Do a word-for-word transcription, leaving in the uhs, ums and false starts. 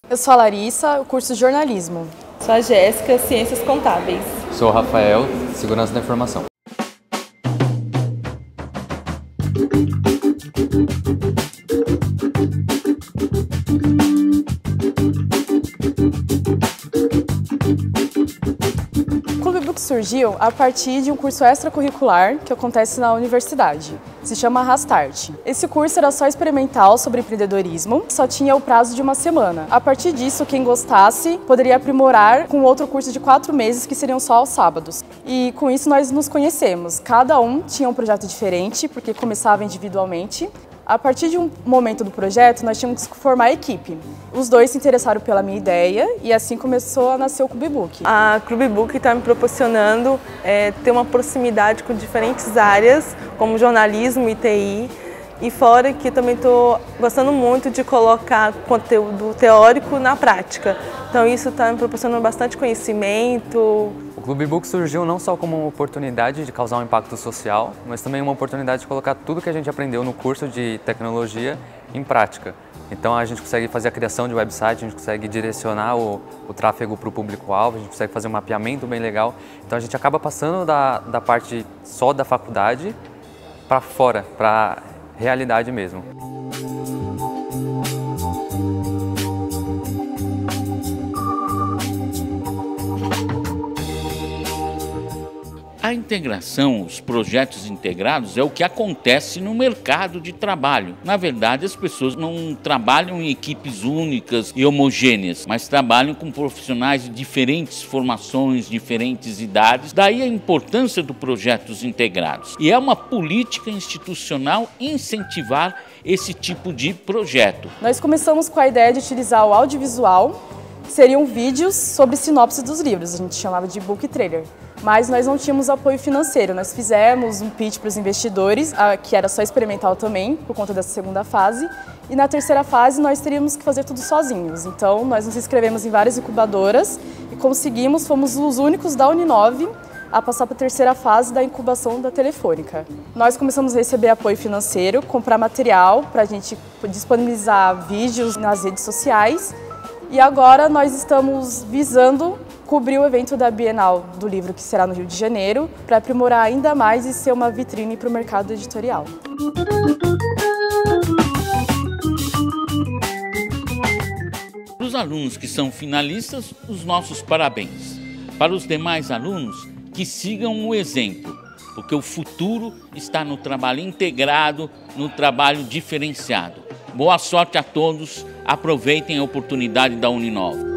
Eu sou a Larissa, o curso de jornalismo. Sou a Jéssica, ciências contábeis. Sou o Rafael, segurança da informação. O Clube Book surgiu a partir de um curso extracurricular que acontece na universidade. Se chama Rastart. Esse curso era só experimental sobre empreendedorismo, só tinha o prazo de uma semana. A partir disso, quem gostasse poderia aprimorar com outro curso de quatro meses que seriam só aos sábados. E com isso nós nos conhecemos. Cada um tinha um projeto diferente, porque começava individualmente. A partir de um momento do projeto, nós tínhamos que formar a equipe. Os dois se interessaram pela minha ideia e assim começou a nascer o Clube Book. A Clube Book está me proporcionando é, ter uma proximidade com diferentes áreas, como jornalismo e T I. E fora que também estou gostando muito de colocar conteúdo teórico na prática. Então isso está me proporcionando bastante conhecimento. O Clube Book surgiu não só como uma oportunidade de causar um impacto social, mas também uma oportunidade de colocar tudo que a gente aprendeu no curso de tecnologia em prática. Então a gente consegue fazer a criação de website, a gente consegue direcionar o, o tráfego para o público-alvo, a gente consegue fazer um mapeamento bem legal. Então a gente acaba passando da, da parte só da faculdade para fora, para realidade mesmo. A integração, os projetos integrados é o que acontece no mercado de trabalho. Na verdade, as pessoas não trabalham em equipes únicas e homogêneas, mas trabalham com profissionais de diferentes formações, diferentes idades. Daí a importância dos projetos integrados. E é uma política institucional incentivar esse tipo de projeto. Nós começamos com a ideia de utilizar o audiovisual, que seriam vídeos sobre sinopse dos livros, a gente chamava de book trailer. Mas nós não tínhamos apoio financeiro, nós fizemos um pitch para os investidores, que era só experimental também, por conta dessa segunda fase. E na terceira fase nós teríamos que fazer tudo sozinhos. Então nós nos inscrevemos em várias incubadoras e conseguimos, fomos os únicos da Uninove a passar para a terceira fase da incubação da Telefônica. Nós começamos a receber apoio financeiro, comprar material para a gente disponibilizar vídeos nas redes sociais. E agora nós estamos visando cobrir o evento da Bienal do Livro, que será no Rio de Janeiro, para aprimorar ainda mais e ser uma vitrine para o mercado editorial. Para os alunos que são finalistas, os nossos parabéns. Para os demais alunos, que sigam o exemplo, porque o futuro está no trabalho integrado, no trabalho diferenciado. Boa sorte a todos, aproveitem a oportunidade da Uninove.